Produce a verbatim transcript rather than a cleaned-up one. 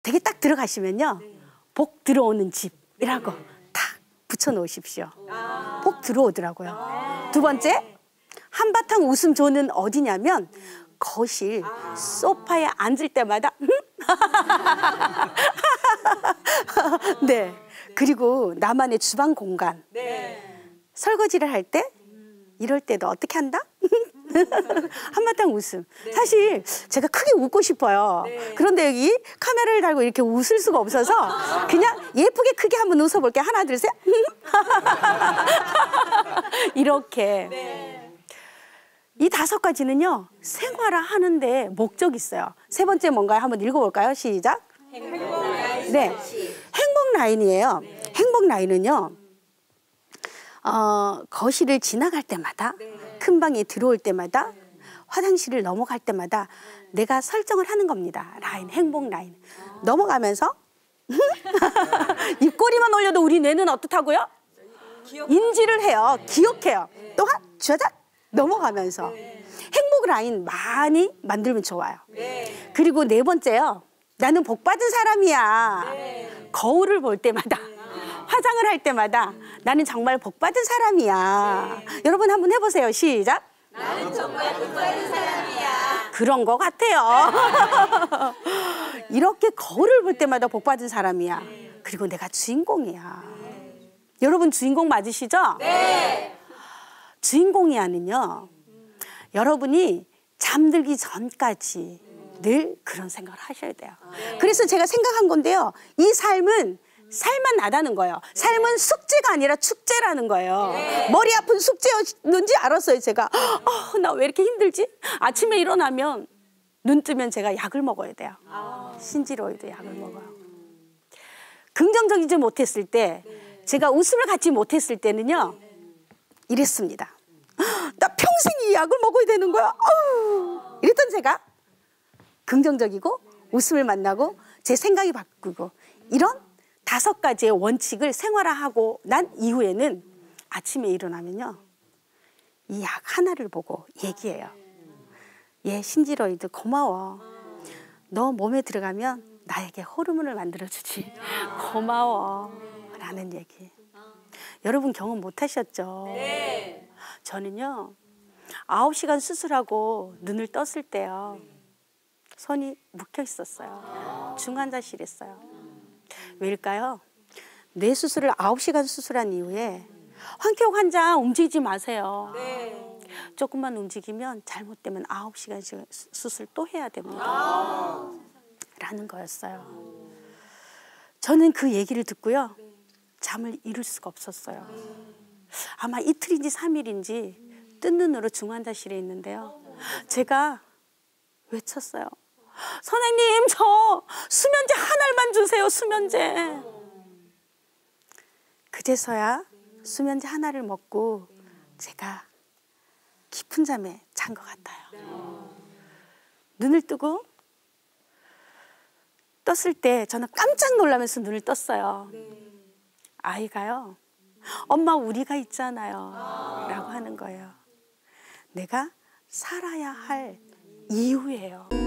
되게 딱 들어가시면요. 복 들어오는 집이라고 탁 붙여놓으십시오. 복 들어오더라고요. 두 번째, 한바탕 웃음 조는 어디냐면 거실, 소파에 앉을 때마다 네. 그리고 나만의 주방 공간. 설거지를 할 때 이럴 때도 어떻게 한다? 한바탕 웃음. 사실 제가 크게 웃고 싶어요. 그런데 여기 카메라를 달고 이렇게 웃을 수가 없어서 그냥 예쁘게 크게 한번 웃어볼게요. 하나, 둘, 셋. 이렇게. 이 다섯 가지는요, 생활하는데 목적이 있어요. 세 번째 뭔가요? 한번 읽어볼까요? 시작. 행복 라인. 네. 행복 라인이에요. 행복 라인은요, 어, 거실을 지나갈 때마다, 큰 방에 들어올 때마다, 화장실을 넘어갈 때마다 내가 설정을 하는 겁니다. 라인, 행복 라인. 넘어가면서 입꼬리만 올려도 우리 뇌는 어떻다고요? 인지를 해요. 기억해요. 또한 좌작 넘어가면서 행복 라인 많이 만들면 좋아요. 그리고 네 번째요. 나는 복 받은 사람이야. 거울을 볼 때마다, 화장을 할 때마다 나는 정말 복 받은 사람이야. 여러분 한번 해보세요. 시작. 나는 정말 복 받은 사람이야. 그런 거 같아요. 이렇게 거울을 볼 때마다 복 받은 사람이야. 그리고 내가 주인공이야. 여러분 주인공 맞으시죠? 네. 주인공이야는요, 여러분이 잠들기 전까지 늘 그런 생각을 하셔야 돼요. 그래서 제가 생각한 건데요, 이 삶은 살만 나다는 거예요. 삶은 숙제가 아니라 축제라는 거예요. 머리 아픈 숙제였는지 알았어요. 제가 어, 나 왜 이렇게 힘들지? 아침에 일어나면 눈 뜨면 제가 약을 먹어야 돼요. 신지로이드 약을 먹어요. 긍정적이지 못했을 때, 제가 웃음을 갖지 못했을 때는요, 이랬습니다. 나 평생 이 약을 먹어야 되는 거야. 어우. 이랬던 제가 긍정적이고 웃음을 만나고 제 생각이 바꾸고, 이런 다섯 가지의 원칙을 생활화하고 난 이후에는 아침에 일어나면요, 이 약 하나를 보고 얘기해요. 얘 신지로이드 고마워. 너 몸에 들어가면 나에게 호르몬을 만들어주지. 고마워. 라는 얘기. 여러분 경험 못 하셨죠? 네. 저는요, 아홉 시간 수술하고 눈을 떴을 때요, 손이 묶여 있었어요. 중환자실했어요. 왜일까요? 뇌 수술을 아홉 시간 수술한 이후에 황태옥 환자 움직이지 마세요. 네. 조금만 움직이면 잘못되면 아홉 시간 수술 또 해야 됩니다. 아. 라는 거였어요. 저는 그 얘기를 듣고요, 잠을 이룰 수가 없었어요. 아마 이틀인지 삼 일인지 뜬 눈으로 중환자실에 있는데요, 제가 외쳤어요. 선생님, 저 수면제 하나만 주세요. 수면제. 그제서야 수면제 하나를 먹고 제가 깊은 잠에 잔 것 같아요. 눈을 뜨고 떴을 때 저는 깜짝 놀라면서 눈을 떴어요. 아이가요, 엄마 우리가 있잖아요. 라고 하는 거예요. 내가 살아야 할 이유예요.